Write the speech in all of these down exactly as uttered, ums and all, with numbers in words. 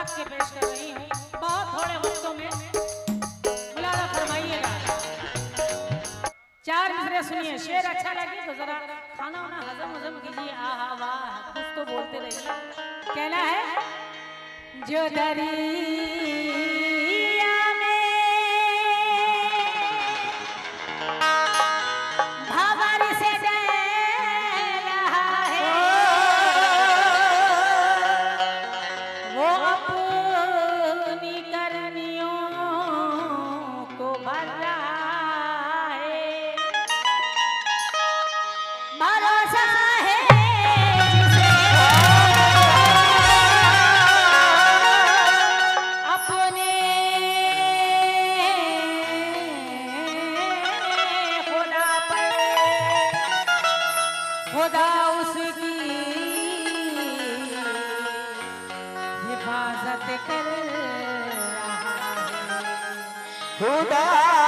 आपके पेश कर रही हूँ बहुत थोड़े वक्तों में, मुलाजा फरमाइएगा। चार मिसरे सुनिए, शेर अच्छा लगे तो जरा खाना वाना हजम हजम कीजिए। आहा वाह, कुछ तो बोलते रहिए। कहना है जो दरिया में भंवर से जा रहा है वो अपनी करनियों को भर रहा है। भरोसा है जिसे अपने खुदा पर, खुदा उसकी हिफाजत कर रहा है। खुदा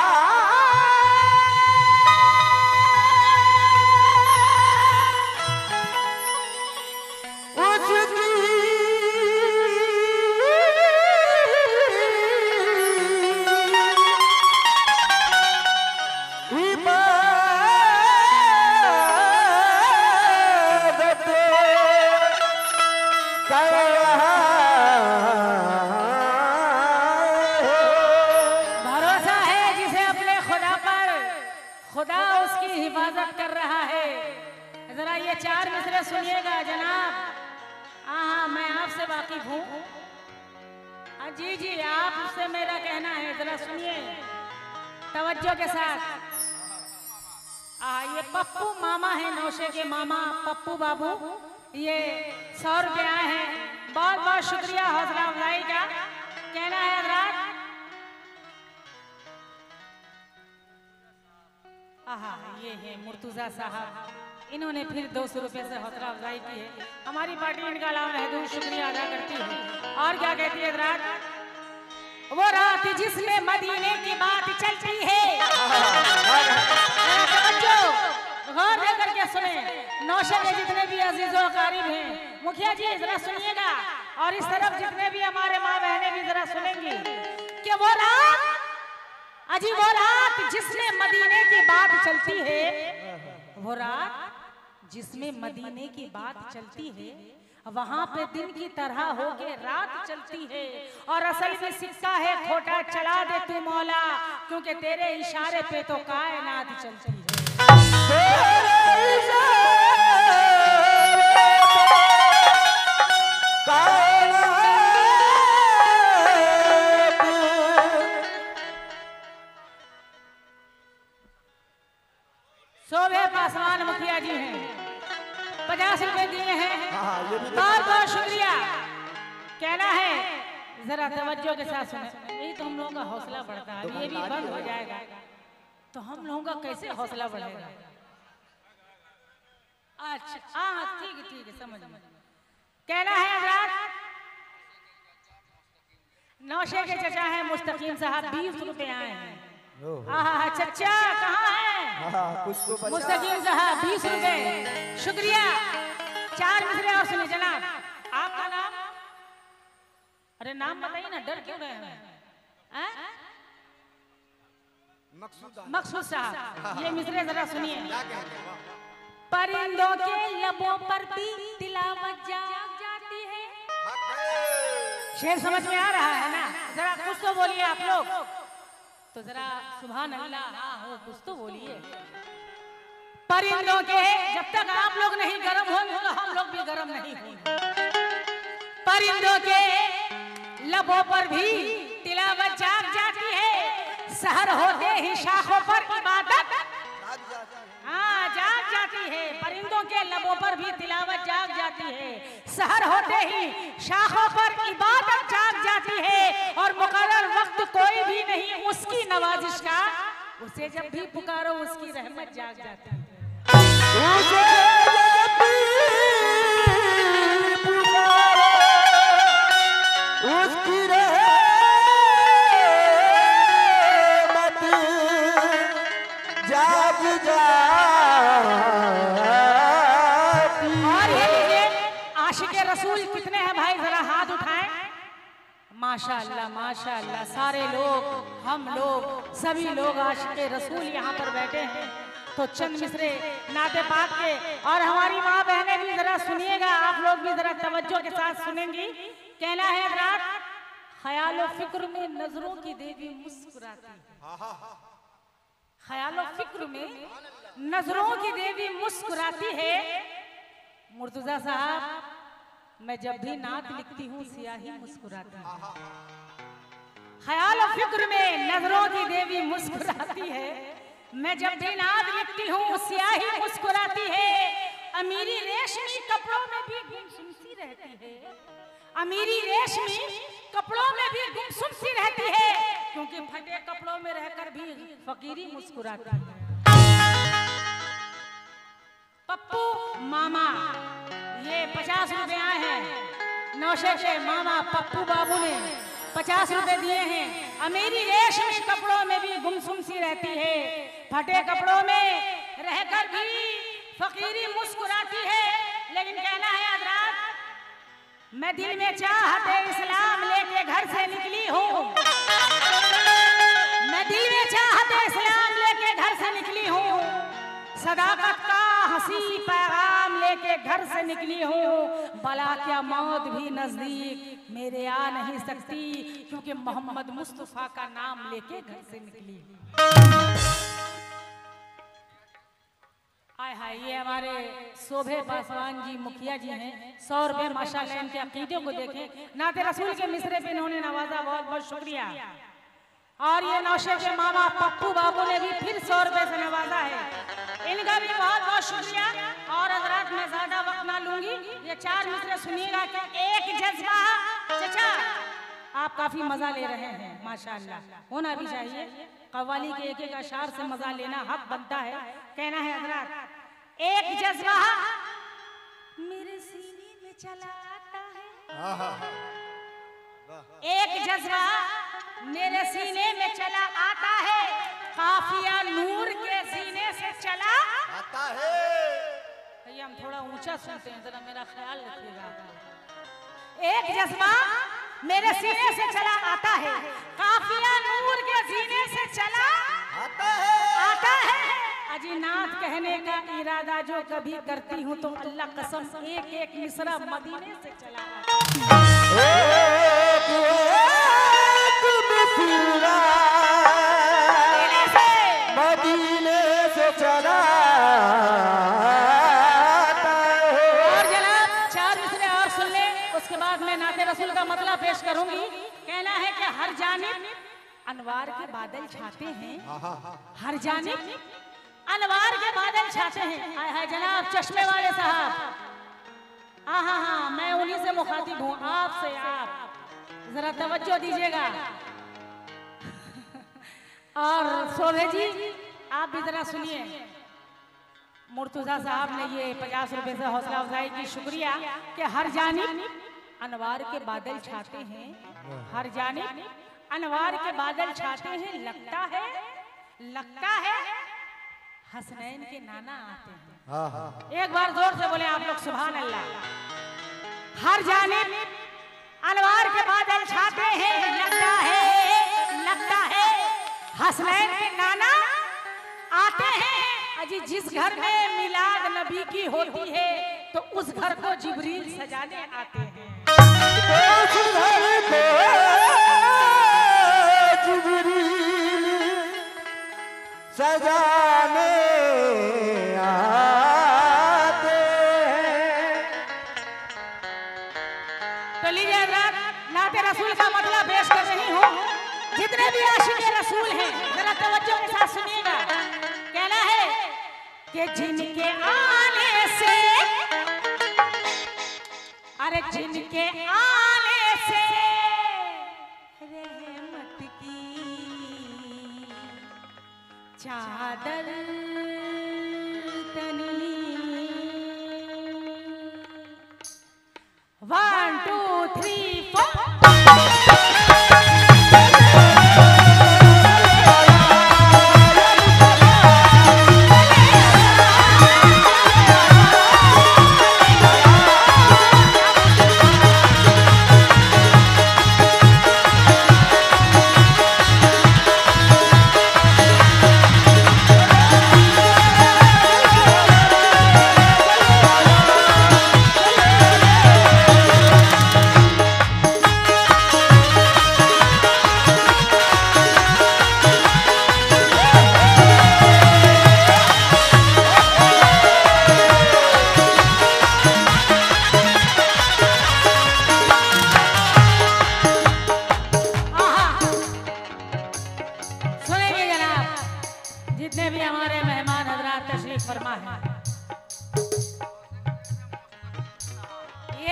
खुदा उसकी हिफाजत कर रहा है। जरा ये चार मिसरे सुनिएगा जनाब। हाँ हाँ, मैं आपसे वाकिफ हूँ। हाँ जी जी, आपसे मेरा कहना है, जरा सुनिए तवज्जो के साथ। आ, ये पप्पू मामा है, नौशे के मामा पप्पू बाबू, ये सौ रुपये आए हैं। बहुत बहुत शुक्रिया हौसला अफजाई का। कहना है हजरात, आहा ये है मुर्तुजा साहब, इन्होंने फिर दो सौ रुपये से हौसला अफजाई की है। हमारी पार्टी इनका लामहदूद शुक्रिया अदा करती है। और क्या कहती है रात, वो रात जिसमें मदीने की बात चलती है। गौर देकर के सुने, नौशे के जितने भी अजीजों कारिब हैं, मुखिया जी जरा सुनिएगा, और इस तरफ जितने भी हमारे माँ बहनें भी जरा सुनेंगी कि वो रात, अजी वो रात जिसमें मदीने की बात चलती है, वो रात जिसमें मदीने की बात चलती है, वहां पे दिन की तरह होके रात चलती है। और असल में सिक्का है खोटा, चढ़ा दे तू मौला, क्योंकि तेरे इशारे पे तो कायनात चलती है। शोभे पासवान मुखिया जी हैं, पचास रुपए दिए हैं, बहुत बहुत शुक्रिया। कहना है जरा तवज्जो के साथ सुने, यही तो हम लोगों का हौसला बढ़ता है। ये भी बंद हो जाएगा तो हम लोगों का कैसे हौसला बढ़ेगा। अच्छा हाँ ठीक है ठीक है, समझ में। कहना है हजरात, नौशे के चचा हैं मुस्तकीम साहब, बीस रुपए आए हैं। हाँ चचा कहाँ है मुस्तकीम साहब, बीस रुपए शुक्रिया। चार मिसरे और सुनिए जनाब। आपका नाम, अरे नाम बताइए ना, डर क्यों रहे हैं? मकसूद साहब, ये मिसरे जरा सुनिए। परिंदों के लबों पर भी तिलावत जाग जाती है। शेर समझ में आ रहा है ना? जरा कुछ तो बोलिए आप लोग, तो जरा सुभान अल्लाह हो, कुछ तो बोलिए। परिंदों के, जब तक आप लोग नहीं गर्म होंगे तो हम लोग भी गर्म नहीं होंगे। परिंदों के लबों पर भी तिलावत जाग जाती है, सहर होते ही शाखों पर इबादत हाँ जाग जाती है। परिंदों के लबों पर भी तिलावत जाग जाती है, सहर होते ही शाखों पर इबादत जाग जाती है। और मुकर्रर वक्त कोई भी नहीं उसकी नवाजिश का, उसे जब भी पुकारो उसकी रहमत जाग जाती है। उसकी रहमत जाग जाती। और ये लीजिए, आशिक रसूल कितने हैं भाई, जरा हाथ उठाएं। माशाअल्लाह माशाअल्लाह, सारे लोग, हम लोग, सभी लोग आशिक़े रसूल यहाँ पर बैठे हैं। तो चंद मिसरे नाते पाक के, और हमारी माँ बहनें भी जरा सुनिएगा, आप लोग भी जरा तवज्जो के साथ सुनेंगी। कहना है रात ख्याल फिक्र में नजरों की देवी मुस्कुराती है, ख्याल फिक्र में नजरों की देवी मुस्कुराती है। मुर्तजा साहब, मैं जब भी नात लिखती हूँ सियाही मुस्कुराती है, ख्याल फिक्र में नजरों की देवी मुस्कुराती है। मैं जब भी नात लिखती हूँ सियाही मुस्कुराती है। अमीरी रेशमी कपड़ों में भी गुमसुम सी रहती है, अमीरी रेशमी कपड़ों में भी गुमसुम सी रहती है, क्योंकि फटे कपड़ों में रहकर भी फकीरी मुस्कुराती है। पप्पू मामा, ये पचास रुपए आए हैं, नौशे के मामा पप्पू बाबू ने पचास रुपए दिए हैं। अमीरी रेशमी कपड़ों में भी गुमसुम सी रहती है, फटे कपड़ों में रहकर भी फकीरी मुस्कुराती है। लेकिन कहना है हज़रात, मैं दिल में चाहते इस्लाम लेके घर से निकली हूँ, मैं दिल में चाहते इस्लाम लेके घर से निकली हूँ, सदाकत का हंसी पैगाम लेके घर से निकली हूँ। भला क्या मौत भी नजदीक मेरे आ नहीं सकती, क्योंकि मोहम्मद मुस्तफा का नाम लेके घर से निकली। आय हाय, ये हमारे शोभे पासवान जी मुखिया जी हैं, सौ रुपए माशाल्लाह, इनके अकीदों को देखें, नाते रसूल के मिसरे पे इन्होंने नवाजा, बहुत बहुत शुक्रिया। और ये नौशे के मामा पप्पू बाबू ने भी फिर सौ रुपए से नवाजा है, इनका भी बहुत बहुत शुक्रिया। और हज़रात, मैं ज्यादा वक्त ना लूंगी, ये चार मिसरे सुनिएगा कि एक जज्बा। चचा, आप काफी मजा ले रहे हैं, माशाल्लाह, होना भी चाहिए। कव्वाली के एक एक अशार से मजा लेना हक बनता है। कहना है हज़रात, एक जज्बा मेरे सीने में चला आता है, एक जज्बा मेरे सीने में चला आता है, काफिया नूर के सीने से चला आता है। भैया हम थोड़ा ऊंचा सुनते हैं, जरा मेरा ख्याल रखिएगा। एक जज्बा मेरे सीने से चला आता है, काफिया नूर के सीने से चला आता है, आता है। अजी नात कहने का इरादा जो कभी करती हूँ तो अल्लाह कसम एक एक मिसरा मदीने से चला आता है। मदीने से चला। और जनाब चार मिसरे और सुन ले, उसके बाद मैं नाते रसूल का मतलब पेश करूंगी। कहना है कि हर जानिब अनवार के बादल छाते हैं, हर जानिब अनवार के बादल छाते हैं। हाय हाय जनाब चश्मे वाले साहब, हाँ हाँ हाँ, मैं उन्हीं से मुखातिब हूँ, आपसे आप जरा तवज्जो दीजिएगा। और शोभे जी आप भी जरा सुनिए, मुर्तजा साहब ने ये पचास रुपए से हौसला अफजाई की, शुक्रिया। कि हर जानिब अनवार के बादल छाते हैं, हर जानिब अनवार के बादल छाते हैं, लगता है लगता है हसनैन के नाना आते हैं। एक बार जोर से बोले आप लोग सुभान अल्लाह। हर जानिब अनवार के बादल छाते हैं, लगता है लगता है हसनैन के नाना आते हैं। अजी जिस घर में मिलाद नबी की होती है तो उस घर को जिब्रील सजाने आते हैं, उस घर को जिब्रील सजाने आते हैं। तो लीजिए नाते रसूल का मतलब पेश कर रही हूँ। जितने भी आशिक़े रसूल हैं जरा तवज्जो के साथ सुनिएगा। कहना है कि जिनके आने से, अरे जिनके आने से रहमत की चादर तनी। One two three four.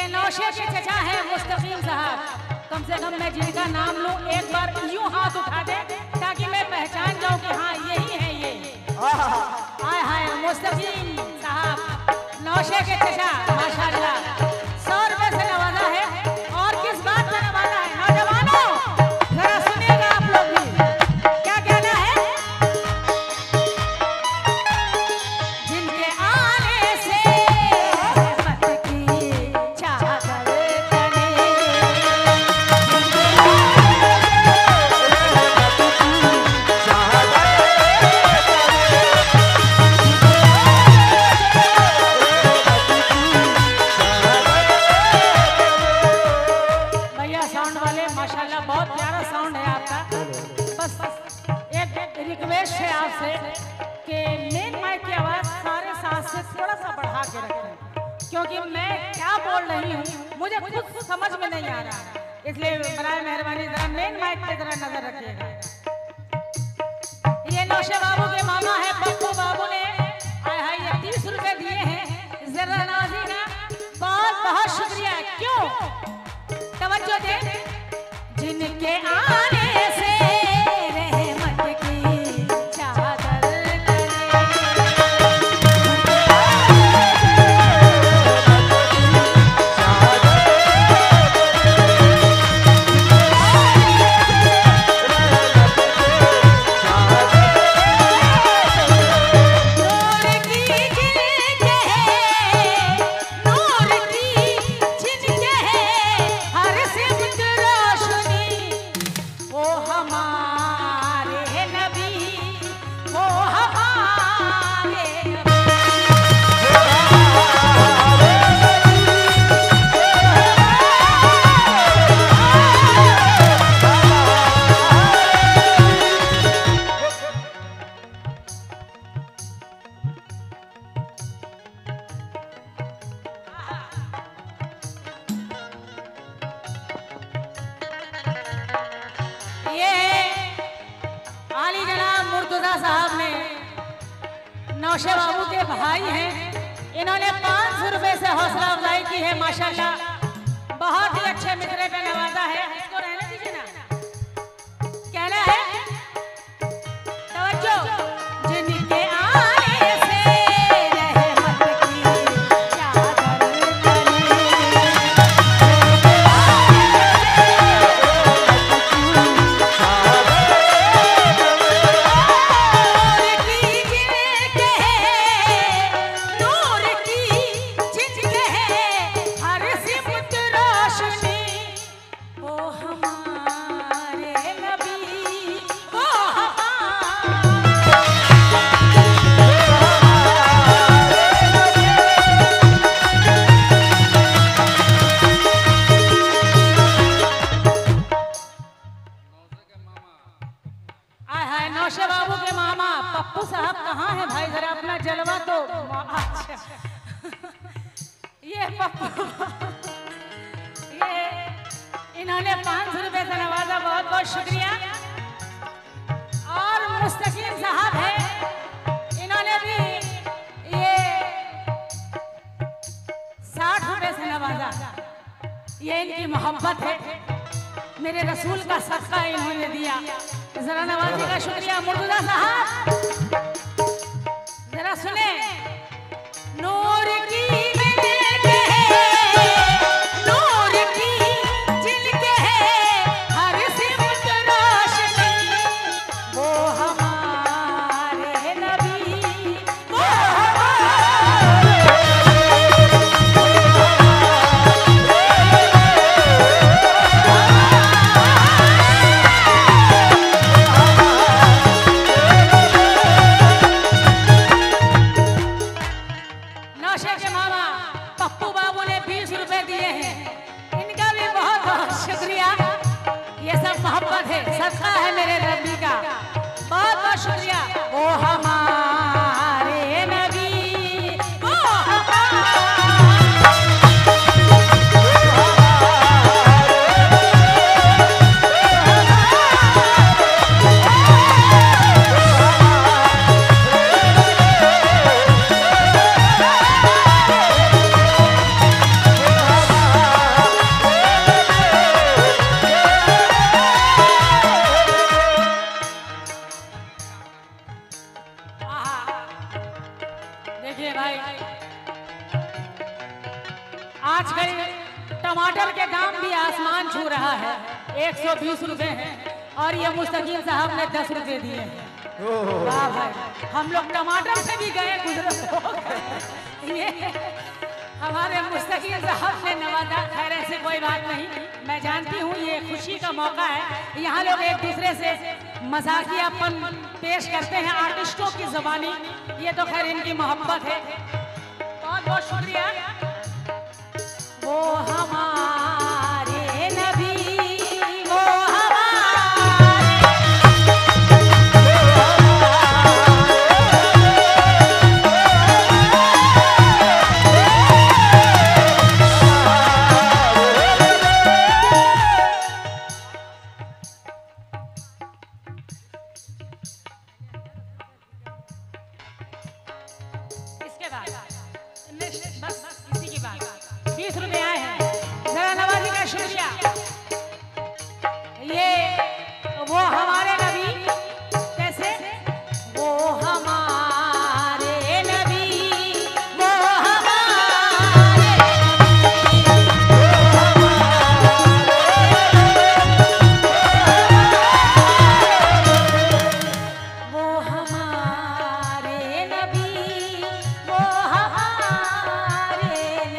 ये नौशे के चचा है मुस्तकीम साहब। कम से कम मैं जिनका नाम लूं एक बार यूं हाथ उठा दे ताकि मैं पहचान जाऊं कि हाँ यही है ये। हाय हाय मुस्तकीम साहब नौशे के चचा माशाल्लाह सौ रुपए से नवाजा है। और किस बात से नवाजा है नौजवानों, जरा सुनिएगा आप लोग भी क्या कहना है। जिनके आने से रहमत की चादर तले, भैया साउंड वाले माशाल्लाह बहुत प्यारा साउंड है आपका। बस एक रिक्वेस्ट है आपसे कि मेन माइक की आवाज सारे सांस से थोड़ा सा बढ़ा के रखें, क्योंकि मैं क्या बोल रही हूँ मुझे खुद समझ में नहीं आ रहा, इसलिए बराए मेहरबानी जरा मेन माइक पे जरा नजर रखिएगा। ये नौशे बाबू के मामा है पप्पू बाबू ने आय हाय ये तीस रुपए दिए हैं। जरा नाजी का बहुत बहुत शुक्रिया। क्यों तवज्जो दे। जिनके आने से रहमत की चादर तले, नूर की जिनके है, नूर की जिनके है हर सिमत रोशनी, वो हमारे नबी, वो हमारे नबी। ये आली जनाब मुर्तजा साहब ने नौशे बाबू के भाई हैं, इन्होंने पाँच सौ रुपए से हौसला अफजाई की है माशाल्लाह। बहुत ही अच्छे मित्रे पे नवाजा है। इसको रहने दीजिए ना, कहना है तवज्जो। जिनके आने से रहमत की चादर तले, नूर की जिनके है, नूर की जिनके है हर सिमत रोशनी, वो हमारे नबी, वो हमारे। आय हाय नौशे बाबू के मामा पप्पू साहब कहाँ हैं भाई, जरा अपना जलवा तो। अच्छा ये पप्पू ये इन्होंने पाँच सौ रुपए से नवाजा, बहुत बहुत शुक्रिया। और मुस्तकीम साहब है, इन्होंने भी ये साठ रुपए से नवाजा। ये इनकी मोहब्बत है, मेरे रसूल का सदका इन्होंने दिया। जरा नवाजी का शुक्रिया मुर्तजा साहब। जरा सुने। नूर की जिनके है, नूर की जिनके है हर सिमत रोशनी, वो हमारे नबी, वो टमाटर के दाम भी आसमान छू रहा है, एक सौ बीस रुपए है और ये मुस्तकीम साहब ने दस रुपए दिए हैं। वाह भाई, हम लोग टमाटर से भी गए गुजरे। ये हमारे मुस्तकीम साहब ने नवाजा। खैर ऐसे कोई बात नहीं, मैं जानती हूँ ये खुशी का मौका है, यहाँ लोग एक दूसरे से मजाकियापन पेश करते हैं आर्टिस्टों की ज़बानी। ये तो खैर इनकी मोहब्बत है। बहुत बहुत शुक्रिया। वो हमारे नबी, वो बीस रुपए आए हैं, जरा नवाजी का शुक्रिया। ये वो हमारे नबी, कैसे वो हमारे नबी, वो हमारे वो हमारे नबी, वो हमारे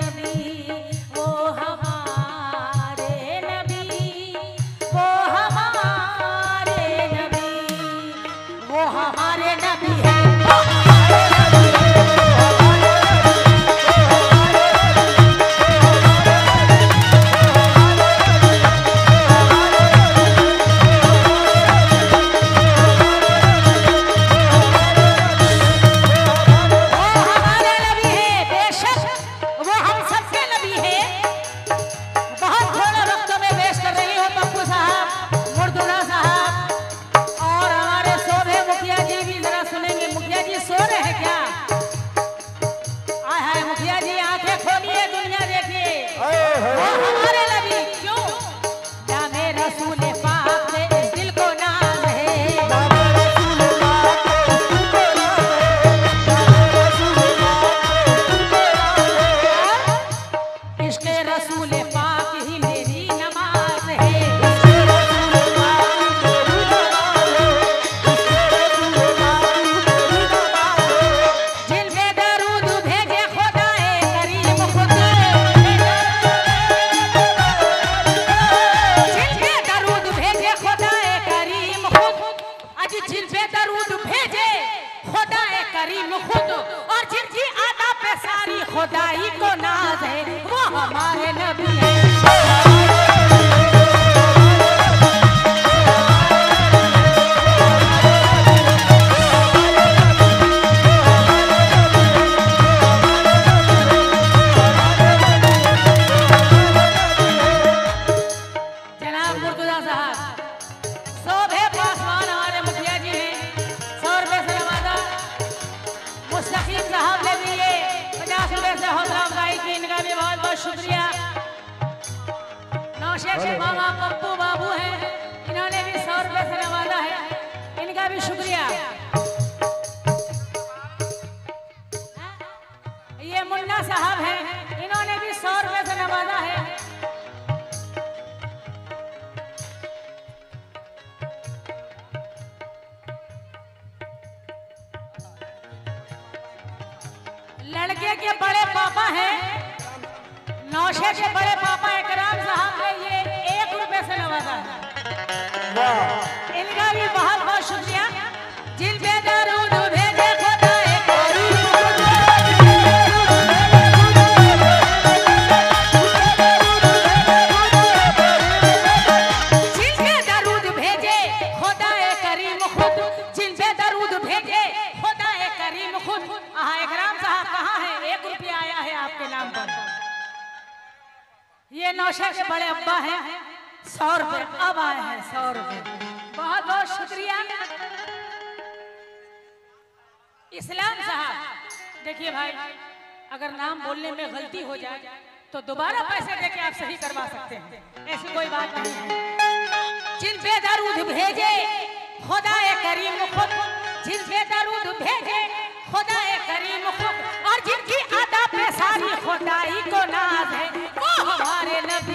खुदाई को नाज है, वो हमारे नबी है। जनाब मुर्तजा साहब, शोभे पासवान हमारे मुखिया जी हैं, सौ रुपए से नवाजा। मुस्तकीम साहब ने भी ये पचास रुपए से हौसला अफजाई की, इनका भी बहुत बहुत शुक्रिया। नौशेख के मामा पप्पू बाबू हैं, इन्होंने भी सौ रुपए से नवाजा है, इनका भी शुक्रिया। ये मुन्ना साहब हैं, इन्होंने भी सौ रुपए से नवाजा है। लड़के के बड़े पापा हैं, नौशे के बड़े पापा इकराम साहब ने ये एक रुपए से नवाजा है, इनका भी बहुत बहुत शुक्रिया। जिन पे दरूद भेजे खुदा करीम खुद, जिन पे दरूद भेजे खुदा करीम खुद। हाँ इकराम साहब कहाँ हैं? एक रुपया आया है आपके नाम पर। ये नौशा के बड़े अब्बा हैं, सौ रुपए अब आए हैं, सौ रुपए। बहुत बहुत शुक्रिया। इस्लाम साहब, देखिए भाई, अगर नाम बोलने में गलती हो जाए तो दोबारा पैसे देके आप सही करवा सकते हैं, ऐसी कोई बात नहीं है। जिन पे दरूद भेजे खुदा करीम खुद, जिन पे दरूद भेजे खुदा करीम खुद, और जिनकी अदा पे सारी खुदाई को नाज है, वो हमारे नबी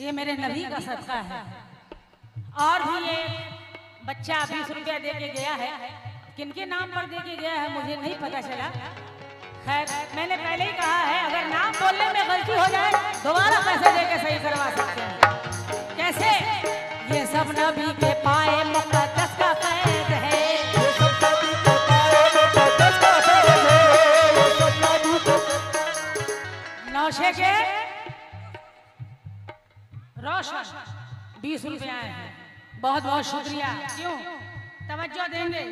ये मेरे नबी का सदका है। और भी ये बच्चा बीस रुपया दे के गया है, किनके नाम पर दे के गया है मुझे नहीं पता चला। खैर मैंने पहले ही कहा है अगर नाम बोलने में गलती हो जाए दोबारा पैसे दे के सही करवा सकते हैं। कैसे? ये सब नबी के पाए मुक़द्दस का फैज़ है। नौशे के रोशन बीस रुपए आए हैं, बहुत बहुत शुक्रिया। क्यों तवज्जो देंगे?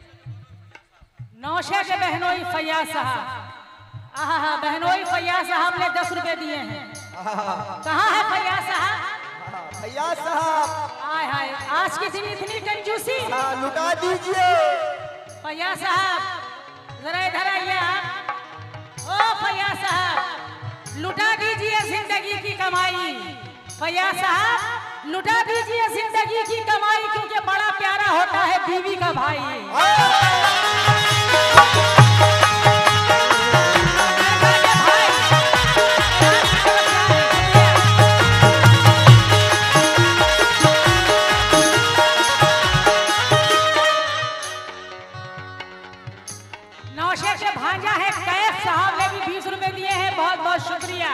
नौशे के बहनोई फैयाज साहब, आहा बहनोई फैयाज साहब ने दस रुपए दिए हैं। कहाँ है फैयाज साहब? फैयाज साहब, आय हाय आज की दिन इतनी कंजूसी, लुटा दीजिए। फैयाज साहब जरा इधर आइए आप। ओ फैयाज साहब लुटा दीजिए जिंदगी की कमाई। फैयाज साहब लुटा दीजिए जिंदगी की कमाई, क्योंकि बड़ा प्यारा होता है बीवी का भाई। नौशे से भांजा है कैफ साहब ने भी बीस रुपए दिए हैं, बहुत बहुत शुक्रिया।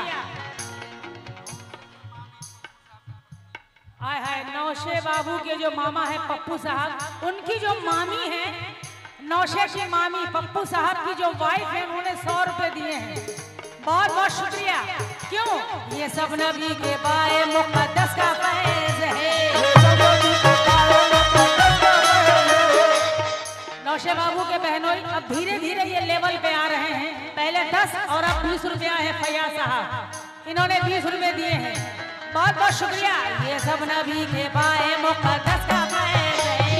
आय हाय नौशे बाबू के जो मामा है पप्पू साहब, उनकी जो मामी है नौशे की मामी पप्पू साहब की जो वाइफ है उन्होंने सौ रुपए दिए हैं, बहुत बहुत शुक्रिया। क्यों? ये सब नबी के बाए मुक़द्दस का फैज़ है। नौशे बाबू के बहनोई अब धीरे धीरे ये लेवल पे आ रहे हैं, पहले दस और अब बीस रुपया है। फैयाज साहब इन्होंने बीस रुपए दिए हैं, बहुत बहुत शुक्रिया। ये सब नबी के बाए मुक़द्दस का फैज़ है।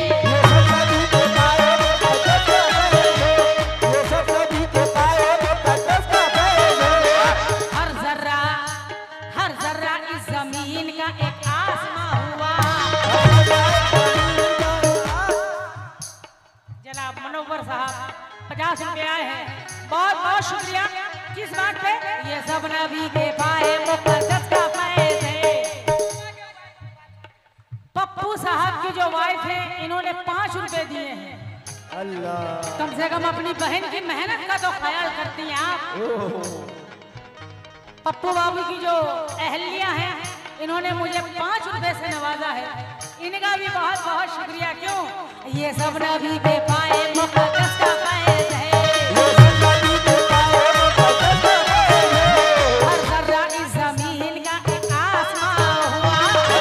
हर जर्रा हर जर्रा इस जमीन का एक आसमां हुआ। जनाब मनोवर साहब पचास रुपए आए हैं, बहुत बहुत शुक्रिया। किस बात पे? ये सब नबी के बाए मुक़द्दस का फैज़ है। पप्पू साहब की जो वाइफ है इन्होंने पांच रुपए दिए हैं। अल्लाह, कम से कम अपनी बहन की मेहनत का तो ख्याल करती हैं आप। पप्पू बाबू की जो अहलिया है इन्होंने मुझे पांच रुपए से नवाजा है, इनका भी बहुत बहुत शुक्रिया। क्यों? ये सब नबी के पाए मुक़द्दस का फैज़ है। हर जर्रा इस ज़मीन का एक आसमां हुआ।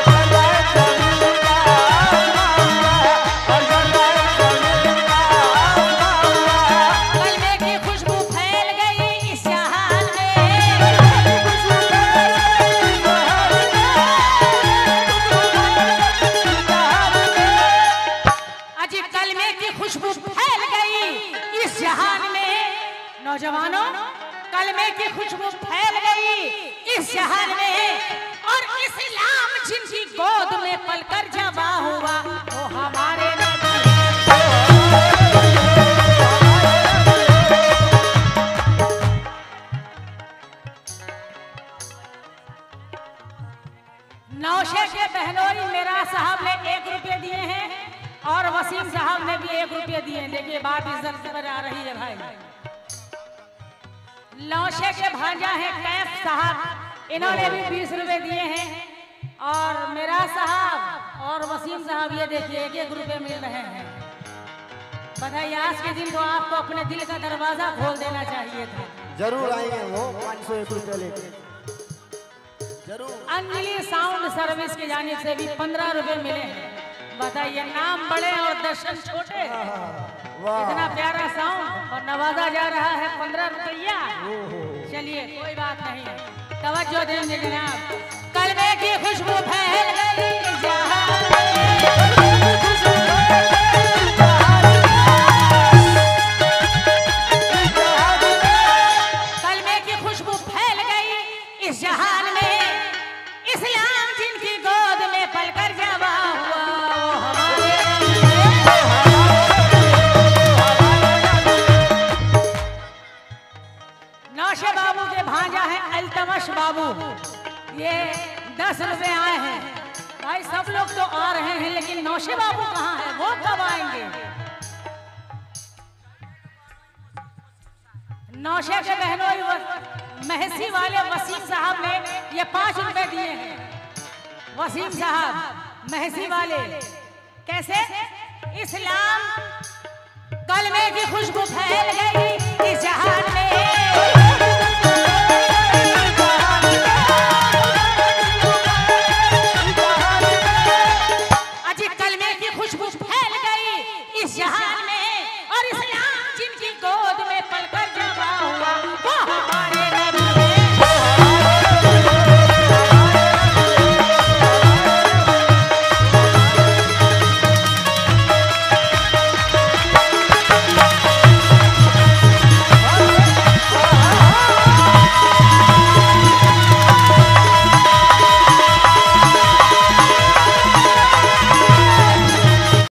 कलमे की खुशबू फैल गई इस जहान में। अजी कलमे की खुशबू फैल गई इस जहान में। नौजवानों कलमे की खुशबू फैल गई इस जहान में, और इस्लाम जिनकी गोद में पलकर जबा हुआ वो हमारे नबी। नौशे के बहनोई मेरा साहब ने एक रुपये दिए हैं और वसीम साहब ने भी एक रुपये दिए हैं। देखिए बात इज्जत पर आ रही है भाई। नौशे के भांजा है कैफ साहब, इन्होंने भी बीस रुपए दिए हैं, और मेरा साहब और वसीम साहब ये देखिए एक एक रुपए मिल रहे हैं। बताइए आज के दिन तो आपको अपने दिल का दरवाजा खोल देना चाहिए था। जरूर आएंगे वो पाँच सौ एक रुपये लेके जरूर। अंजलि साउंड सर्विस की जानिब से भी पंद्रह रुपए मिले हैं। बताइए नाम बड़े और दर्शन छोटे, इतना प्यारा साउंड और नवाजा जा रहा है पंद्रह रुपया। चलिए कोई बात नहीं, तवज्जो देंगे जनाब। कलमे की खुशबू फैल गई जहां कलमे की खुशबू फैल गई इस जहान में। इस्लाम जिनकी गोद में पलकर जबा हुआ वो हमारे। नौशे बाबू के भांजा है अल्तमश बाबू, ये दस दस रुपए आए हैं। भाई सब लोग तो आ रहे हैं, लेकिन नौशे बाबू कहाँ हैं? वो कब आएंगे? नौशे के बहनों, महसी वाले वसीम साहब ने ये पांच रुपए दिए हैं। वसीम साहब महसी वाले, कैसे? इस्लाम कलमे की खुशबू फैल गई,